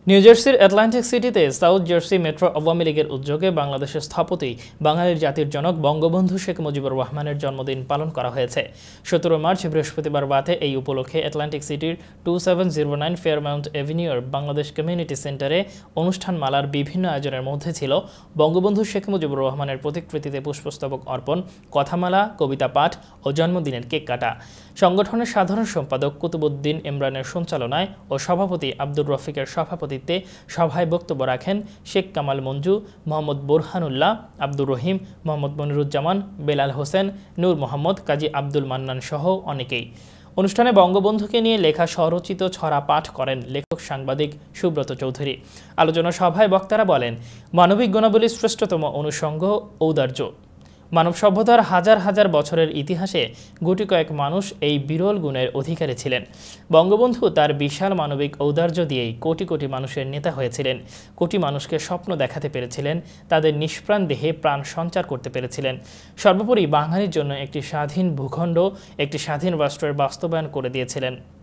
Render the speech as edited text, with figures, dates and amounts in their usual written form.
New জার্সির Atlantic সিটিতে south jersey metro Awami লীগের উদ্যোগে বাংলাদেশের স্থপতি বাঙালির জাতির জনক বঙ্গবন্ধু শেখ মুজিবুর রহমানের জন্মদিন পালন করা হয়েছে। 17 মার্চ বৃহস্পতিবার রাতে এই উপলক্ষে অ্যাটলান্টিক সিটির 2709 ফেয়ারমাউন্ট এভিনিউর বাংলাদেশ কমিউনিটি সেন্টারে অনুষ্ঠানমালার বিভিন্ন আয়োজনের মধ্যে ছিল বঙ্গবন্ধু শেখ মুজিবুর রহমানের প্রতিকৃতিতে পুষ্পস্তবক অর্পণ, কথামালা, কবিতা পাঠ ও জন্মদিনের কেক কাটা। সংগঠনের সাধারণ সম্পাদক কুতুবুদ্দিন ইমরানের সঞ্চালনায় ও সভাপতি আব্দুর রফিকের সভাপতিত্বে সভায় বক্তব্য রাখেন শেখ কামাল মঞ্জু, মোহাম্মদ বোরহানুল্লাহ, আব্দুর রহিম, মোহাম্মদ মনিরুজ্জামান, বেলাল হোসেন, নূর মোহাম্মদ, কাজী আব্দুল মান্নান সহ অনেকেই। অনুষ্ঠানে বঙ্গবন্ধুকে নিয়ে লেখা স্বরচিত ছড়া পাঠ করেন লেখক সাংবাদিক সুব্রত চৌধুরী। আলোচনা সভায় বক্তারা বলেন, মানবিক গুণাবলীর শ্রেষ্ঠতম অনুষঙ্গ ঔদার্য। মানব সভ্যতার হাজার হাজার বছরের ইতিহাসে গুটি কয়েক মানুষ এই বিরল গুণের অধিকারী ছিলেন। বঙ্গবন্ধু তার বিশাল মানবিক ঔদার্য দিয়েই কোটি কোটি মানুষের নেতা হয়েছিলেন। কোটি মানুষকে স্বপ্ন দেখাতে পেরেছিলেন, তাদের নিষ্প্রাণ দেহে প্রাণ সঞ্চার করতে পেরেছিলেন। সর্বোপরি বাঙালির জন্য একটি স্বাধীন ভূখণ্ড, একটি স্বাধীন রাষ্ট্রের বাস্তবায়ন করে দিয়েছিলেন।